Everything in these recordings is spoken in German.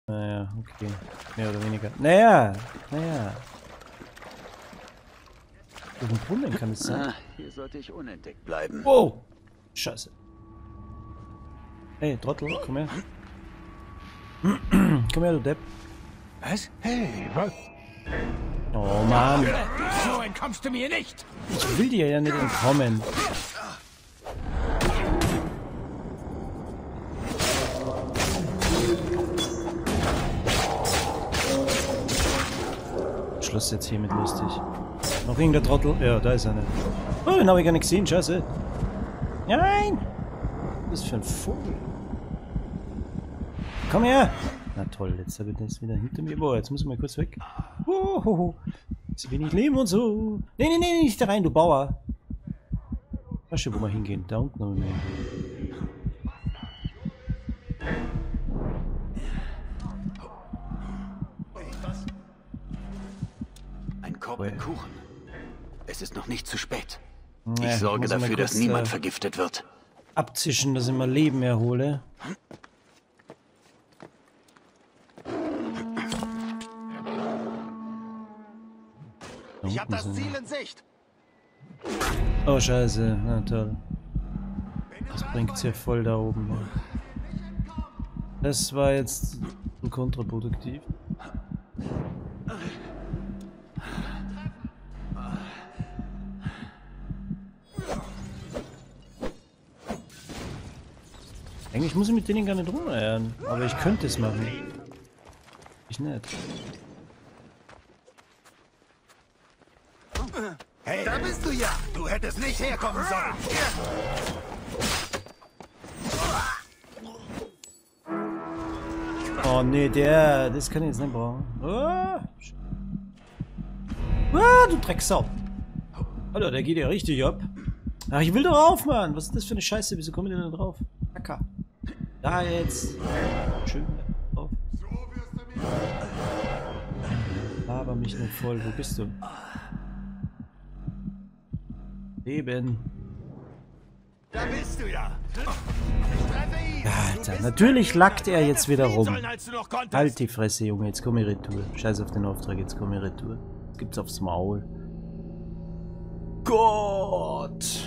Naja, okay. Mehr oder weniger. Naja. Durch den Brunnen kann es sein. Hier sollte ich unentdeckt bleiben. Wow! Scheiße. Hey, Trottel, komm her. Komm her, du Depp. Was? Hey, was? Oh Mann. So entkommst du mir nicht! Ich will dir ja nicht entkommen. Schluss jetzt hiermit lustig. Noch irgendein Trottel? Ja, da ist einer. Oh, den habe ich gar nicht gesehen, scheiße. Nein! Was ist für ein Vogel? Komm her! Na toll, jetzt habe ich das wieder hinter mir. Boah, jetzt muss ich mal kurz weg. Jetzt bin ich leben und so. Nee, nicht da rein, du Bauer. Weißt du, wo wir hingehen? Da unten haben wir hin. Ein Korb mit Kuchen. Es ist noch nicht zu spät. Ja, Ich sorge muss mal dafür, dass kurz, niemand vergiftet wird. Abzischen, dass ich mal Leben erhole. Ich hab das Ziel in Sicht. Oh scheiße, na toll. Das bringt's ja voll da oben. Ja. Das war jetzt kontraproduktiv. Eigentlich muss ich mit denen gar nicht rumeiern, aber ich könnte es machen. Ich nicht. Hey, da bist du ja. Du hättest nicht herkommen sollen. Oh nee, das kann ich jetzt nicht brauchen. Du Drecksau. Alter, der geht ja richtig ab. Ach, ich will doch rauf, Mann. Was ist das für eine Scheiße? Wieso komme ich denn da drauf? Kacker. Da jetzt. Schön drauf. Laber mich nicht voll. Wo bist du? Leben. Da bist du ja. Ich treffe ihn. Alter, natürlich lackt er jetzt wieder rum. Sollen, als du noch konntest. Halt die Fresse, Junge. Jetzt komm ich retour. Scheiß auf den Auftrag, jetzt komm ich retour. Jetzt gibt's aufs Maul. Gott.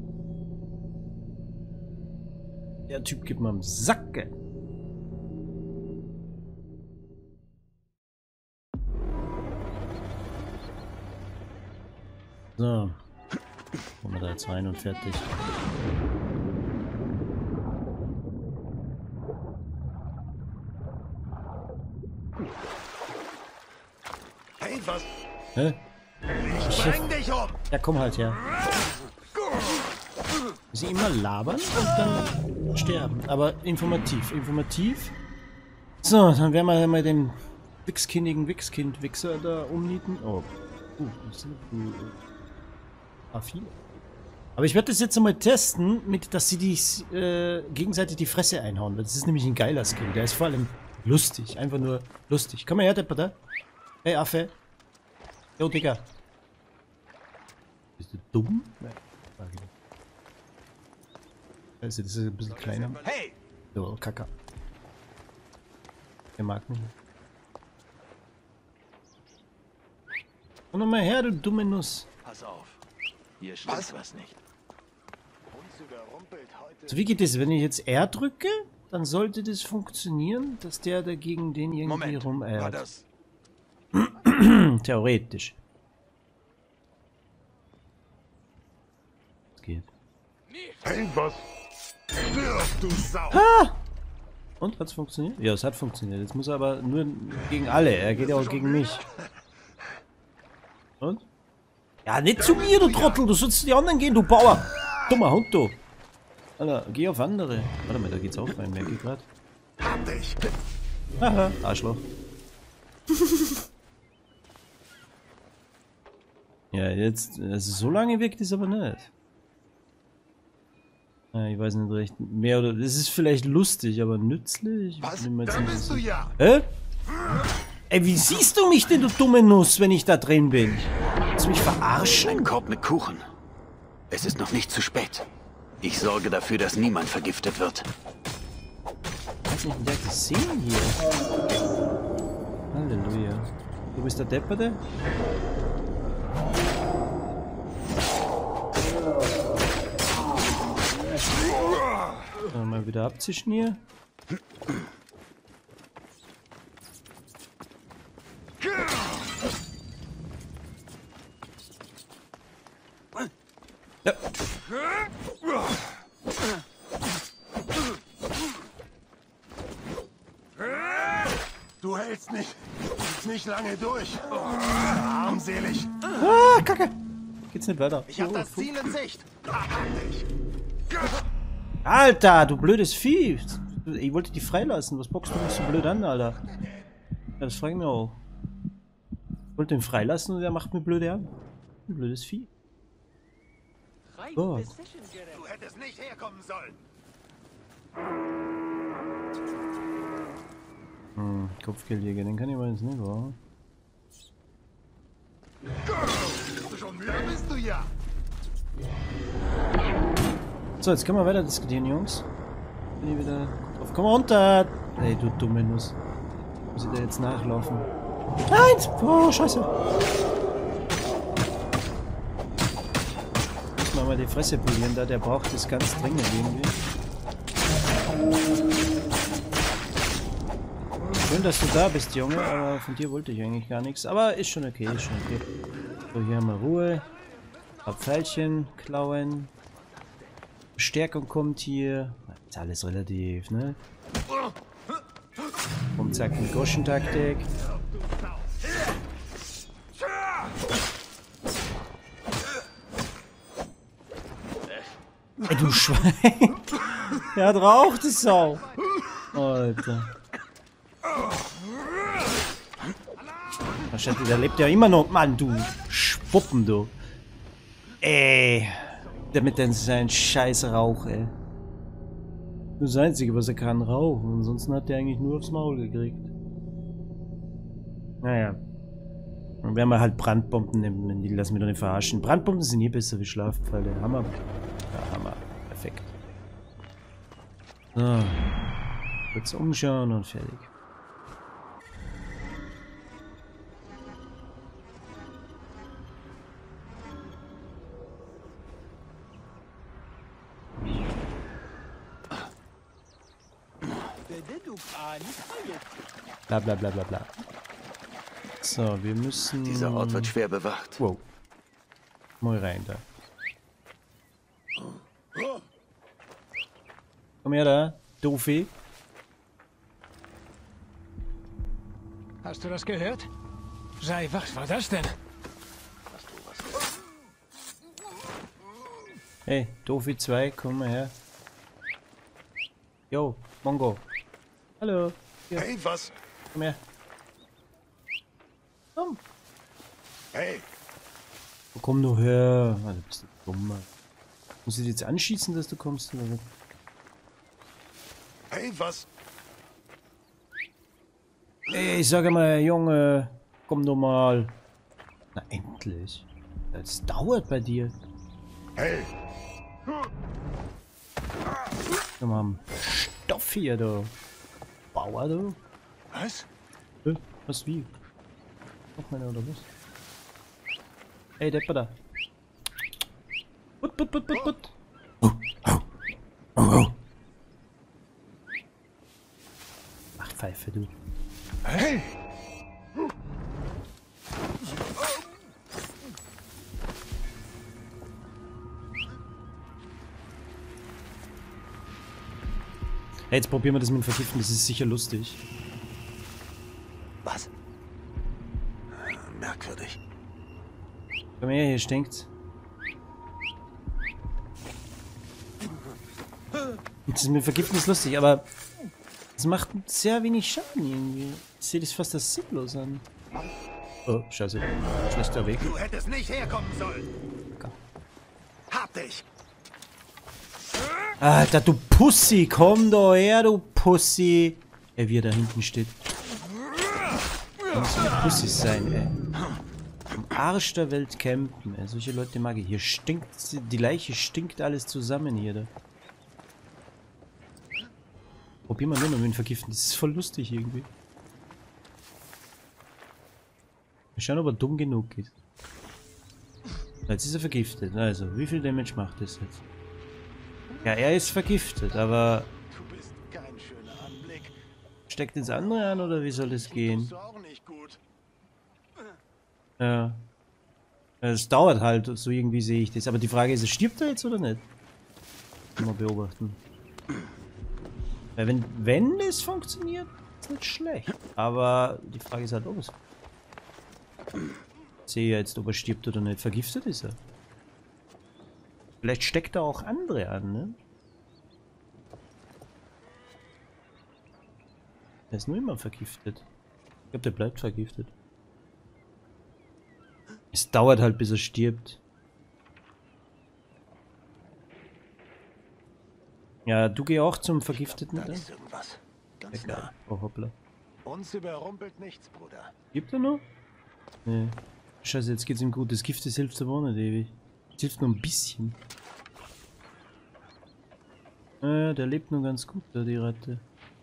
Der Typ gibt mir am Sack. So. Kommen wir da jetzt rein und fertig. Hey, was? Hä? Ich bring dich um. Ja, komm halt her. Sie immer labern und dann sterben. Aber informativ, informativ. So, dann werden wir mal den wichskindigen Wichskind-Wichser da umnieten. Oh. Das sind viele. Aber ich werde das jetzt einmal testen, mit, dass sie die gegenseitig die Fresse einhauen. Das ist nämlich ein geiler Skin. Der ist vor allem lustig. Einfach nur lustig. Komm mal her, Depper, da. Hey, Affe. Jo, Digga. Bist du dumm? Nein. Also, das ist ein bisschen kleiner. Hey, So, Kacker. Der mag mich. Komm noch mal her, du dumme Nuss. Pass auf. Hier stimmt was nicht. uns überrumpelt heute. So, wie geht das? Wenn ich jetzt R drücke, dann sollte das funktionieren, dass der dagegen den irgendwie Moment, war rumeiert. das? Theoretisch. Das geht. Hey, was? Stirb, du Sau. Und, hat's funktioniert? Ja, es hat funktioniert. Jetzt muss er aber nur gegen alle. Er geht ja auch gegen mich. Und? Ja, nicht zu mir, du Trottel. Du sollst zu die anderen gehen, du Bauer. Dummer Hund, du. Alter, geh auf andere. Warte mal, da geht's auch rein. Wer geht grad? Hab dich. Haha, Arschloch. Ja, jetzt, also so lange wirkt es aber nicht. Ja, ich weiß nicht recht. Mehr oder, das ist vielleicht lustig, aber nützlich? Was? Nimm mal jetzt Da nicht bist so- du ja. Hä? Ey, wie siehst du mich denn, du dumme Nuss, wenn ich da drin bin? Willst du mich verarschen? Ein Korb mit Kuchen. Es ist noch nicht zu spät. Ich sorge dafür, dass niemand vergiftet wird. Ich weiß nicht, wie der das sehen hier. Halleluja. Du bist der Depperte? So, mal wieder abzischen hier. Ja. Du hältst nicht lange durch. Armselig. Ah, Kacke. Geht's nicht weiter. Ich hab das Ziel in Sicht. Hab dich. Alter, du blödes Vieh. Ich wollte die freilassen. Was bockst du mich so blöd an, Alter? Ja, das frage ich mich auch. Ich wollte ihn freilassen und er macht mir blöde an. Ein blödes Vieh. Oh. Du hättest nicht herkommen sollen. Kopfgeldjäger, den kann ich aber jetzt nicht, wa? Schon müde bist du ja. So, jetzt können wir weiter diskutieren, Jungs. Bin ich wieder drauf. Komm runter! Ey, du dumme Nuss. Muss ich da jetzt nachlaufen? Nein! Oh, scheiße! Muss man mal die Fresse polieren, da der braucht das ganz dringend irgendwie. Schön, dass du da bist, Junge, aber von dir wollte ich eigentlich gar nichts. Aber ist schon okay, ist schon okay. So, hier haben wir Ruhe. Ein Pfeilchen klauen. Stärkung kommt hier. Ist alles relativ, ne? Und zack, mit Goschen-Taktik. Ey, du Schwein! Der hat raucht, die Sau! Alter. Wahrscheinlich, der lebt ja immer noch. Mann, du Schwuppen, du. Ey. Der mit seinem scheiß Rauch, ey. Das Einzige, was er kann, rauchen. Ansonsten hat der eigentlich nur aufs Maul gekriegt. Naja. Dann werden wir halt Brandbomben nehmen. Die lassen wir doch nicht verarschen. Brandbomben sind nie besser wie Schlafpfeile. Hammer. Ja, Hammer. Perfekt. So. Kurz umschauen und fertig. Bla bla bla bla bla. So, wir müssen... Dieser Ort wird schwer bewacht. Wow. Mal rein da. Komm her da, Doofi. Hast du das gehört? Sei, was war das denn? Hey, Doofi 2, komm mal her. Yo, Mongo. Hallo. Hier, Hey, was? komm her. Komm. Hey, Komm nur her. Ah, du bist ein Dummer. Muss ich dich jetzt anschießen, dass du kommst? Oder? hey, was? Ey, ich sage mal, Junge, komm doch mal. Na, endlich. Das dauert bei dir. Hey, Wir haben Stoff hier, du. Bauer, du. was? Was wie? Noch meine oder was? Ey, Depper da. Put, put, put, put, put. Ach, Pfeife, du. Hey, Hey, jetzt probieren wir das mit dem Vergiften, das ist sicher lustig. Was? Merkwürdig. Komm her, hier stinkt's. Das mit dem Vergiften ist lustig, aber es macht sehr wenig Schaden irgendwie. Ich sehe das fast als sinnlos an. Oh, scheiße. Schlechter Weg. du hättest nicht herkommen sollen. Komm. Hab dich. Alter, du Pussy, komm doch her, du Pussy. Ey, wie er da hinten steht. Da muss ein Pussy sein, ey. Am Arsch der Welt campen, ey. Solche Leute mag ich. Hier stinkt, die Leiche stinkt alles zusammen hier, da. Probier mal nur noch mit dem Vergiften, das ist voll lustig irgendwie. Mal schauen, ob er dumm genug ist. Jetzt ist er vergiftet. Also, wie viel Damage macht das jetzt? Ja, er ist vergiftet, aber... Du bist kein schöner Anblick. Steckt ins andere an, oder wie soll das gehen? Tust du auch nicht gut. Ja. Es dauert halt, so irgendwie sehe ich das. Aber die Frage ist, stirbt er jetzt oder nicht? Mal beobachten. Weil wenn es funktioniert, ist nicht schlecht. Aber die Frage ist halt, ob es... Ich sehe ja jetzt, ob er stirbt oder nicht. Vergiftet ist er. Vielleicht steckt er auch andere an, ne? Er ist nur immer vergiftet. Ich glaube, der bleibt vergiftet. Es dauert halt, bis er stirbt. Ja, du geh auch zum Vergifteten. Da Ne? ist irgendwas. Ganz Egal. nah. Oh, hoppla. Uns überrumpelt nichts, Bruder. Gibt er noch? Nee. Scheiße, jetzt geht's ihm gut. Das Gift, das hilft aber auch nicht ewig. Das hilft nur ein bisschen. Der lebt nur ganz gut, da die Ratte.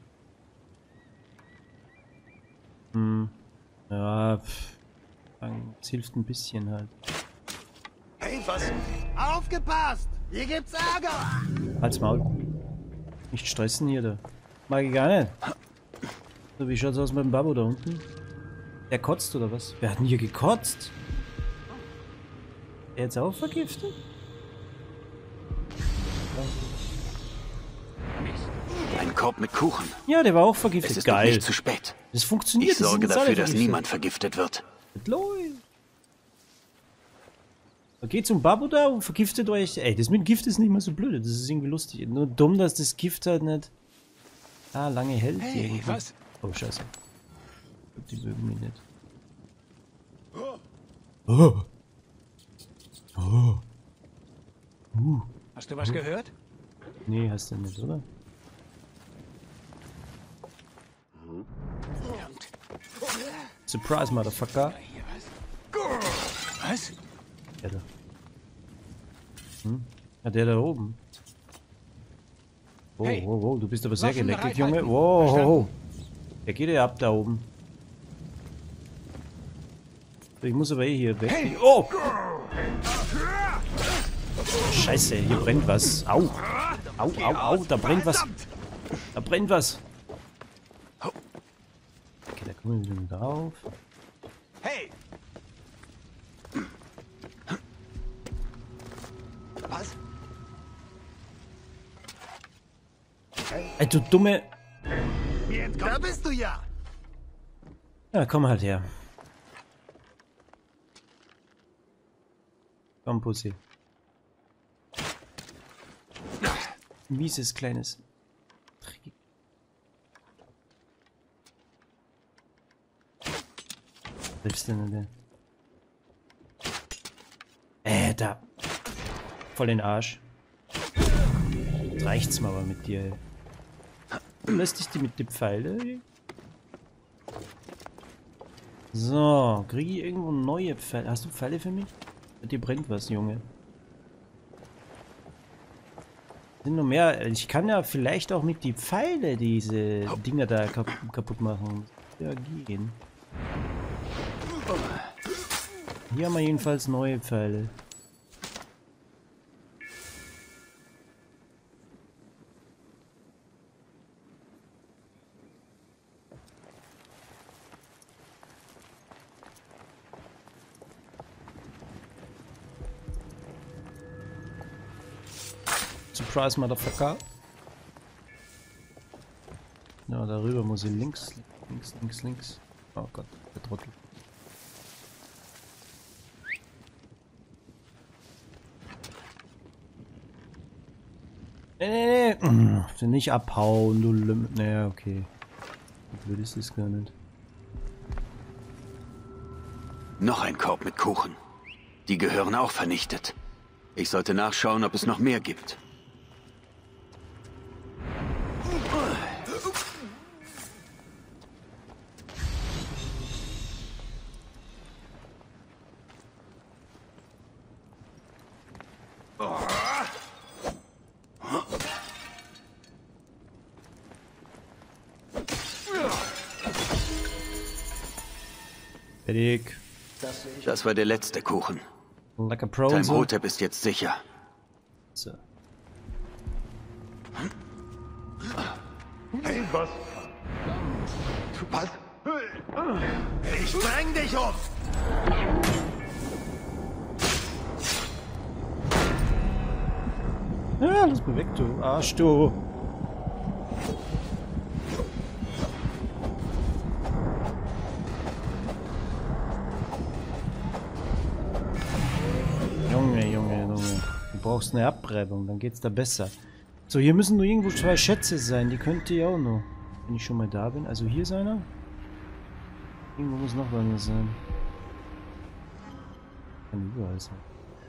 Hm. Ja, es hilft ein bisschen halt. Hey, was? Aufgepasst! Hier gibt's Ärger! Halt's Maul. Nicht stressen hier, da. Mag ich gar nicht. So, wie schaut's aus mit dem Babo da unten? Der kotzt oder was? Wer hat denn hier gekotzt? Der jetzt auch vergiftet? Ein Korb mit Kuchen. Ja, der war auch Es vergiftet. ist noch Geil. nicht zu spät. Das funktioniert. Ich sorge das sind dafür, alle dass vergiftet. niemand vergiftet wird. Lol. Geht zum Babu da und vergiftet euch. Ey, das mit dem Gift ist nicht mehr so blöd. Das ist irgendwie lustig. Nur dumm, dass das Gift halt nicht lange hält. Hey, irgendwie. was? Oh, scheiße. Die mögen mich nicht. Oh. Oh. Hast du was gehört? Nee, hast du nicht, oder? Verdammt. Surprise, Motherfucker. Hier was? Was? Der da. Ja, der da oben. Oh, Hey. oh, oh, du bist aber sehr Waffen geleckig, bereithalten. Junge. Wow, Verstanden? oh, oh. Der geht ja ab da oben. Ich muss aber hier weg. Hey. Oh! Scheiße, hier brennt was. Au! Au, au, au, da brennt was. Da brennt was. Okay, da kommen wir wieder drauf. Hey! Was? Ey, du dumme... Da bist du ja! Ja, komm halt her. Komm, Pussy. Mieses, kleines... Dreckig. Triffst du nicht? Da. Voll den Arsch. Jetzt reicht's mal aber mit dir, ey. Lässt dich die mit den Pfeilen? So, kriege ich irgendwo neue Pfeile? Hast du Pfeile für mich? Dir brennt was, Junge. Sind noch mehr. Ich kann ja vielleicht auch mit die Pfeile diese Dinger da kaputt machen. Ja, gehen. Hier haben wir jedenfalls neue Pfeile. Surprise, Motherfucker. Ja, darüber muss ich links. Links. Oh Gott, der Trottel. Nee. Nicht abhauen, du Lüm. Naja, okay. So blöd ist das gar nicht. Noch ein Korb mit Kuchen. Die gehören auch vernichtet. Ich sollte nachschauen, ob es noch mehr gibt. Fertig. Das war der letzte Kuchen. Like a Pro Dein und so. Brotep ist jetzt sicher. So. Hey, was? Was? Ich spreng dich um! Ja, lass mal weg, du Arsch, du. Junge. Du brauchst eine Abreibung, dann geht's da besser. So, hier müssen nur irgendwo 2 Schätze sein. Die könnt ihr auch noch. Wenn ich schon mal da bin. Also hier ist einer. Irgendwo muss noch einer sein. Kann überall sein.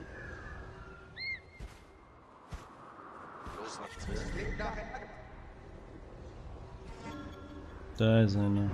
Da ist einer.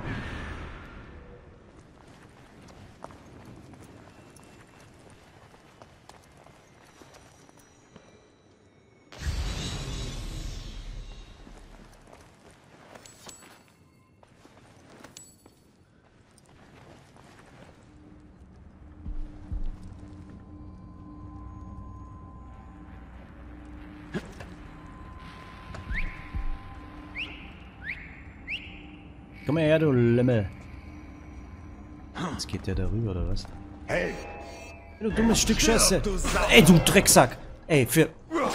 Komm mal her, du Lemmel. Jetzt geht der darüber, oder was? Hey! Du dummes Stück Scheiße. Ey, du Drecksack. Ey, für...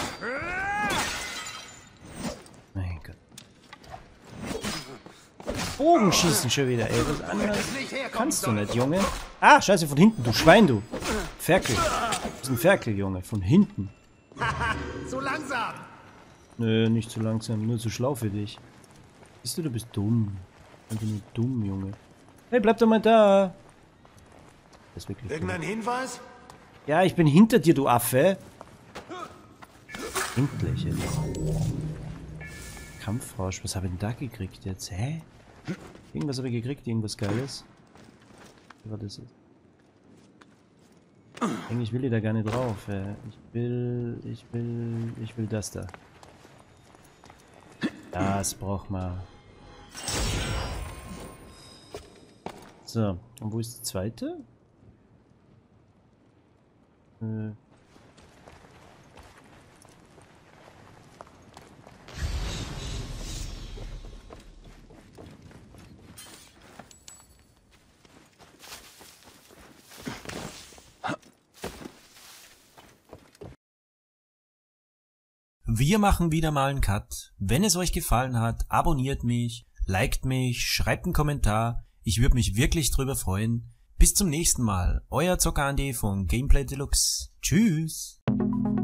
Mein Gott. Bogenschießen schon wieder, ey. Was anderes kannst du nicht, Junge. Ah, Scheiße, von hinten, du Schwein, du. Ferkel. Du bist ein Ferkel, Junge. Von hinten. Zu langsam! Nö, nicht zu langsam. Nur zu schlau für dich. Siehst du, du bist dumm. Einfach nur dumm, Junge. Hey, bleib doch mal da. Das ist wirklich dumm. Irgendein Hinweis? Ja, ich bin hinter dir, du Affe. Endlich, ey. Kampfrausch, was habe ich denn da gekriegt jetzt? Hä? Irgendwas habe ich gekriegt, irgendwas Geiles. Was ist das? Eigentlich will ich da gar nicht drauf, ey. Ich will das da. Das braucht man. So, und wo ist die zweite? Wir machen wieder mal einen Cut. Wenn es euch gefallen hat, abonniert mich, liked mich, schreibt einen Kommentar. Ich würde mich wirklich drüber freuen. Bis zum nächsten Mal. Euer Zocker Andi von Gameplay Deluxe. Tschüss.